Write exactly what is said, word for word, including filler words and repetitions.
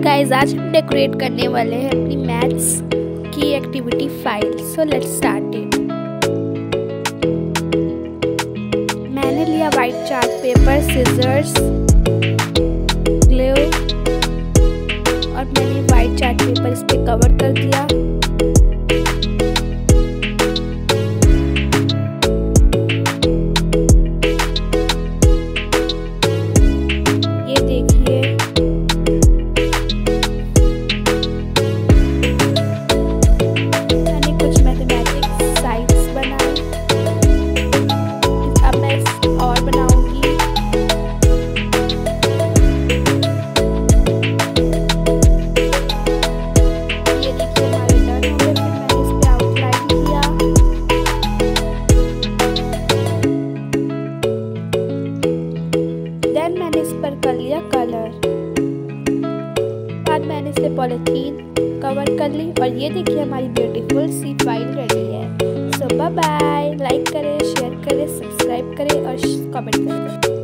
Guys, आज हम decorate करने वाले हैं अपनी मैथ्स की activity file. So let's start it. मैंने लिया white chart paper, scissors, glue और मैंने वाइट चार्ट पेपर इस पे कवर कर दिया। ये देखिए, मैंने कुछ मैथमेटिक्स साइड्स बनाए। अब मैं और बनाऊंगी। ये देखिए हमारे डन हो गए। फिर मैंने इस पे आउटलाइन किया। देन मैंने इस पर कर लिया कलर। बाद मैंने इसे पॉलीथीन कवर कर ली और ये देखिए हमारी ब्यूटीफुल सी फाइल रेडी है। So bye bye. लाइक करें, शेयर करें, सब्सक्राइब करें और कमेंट करें।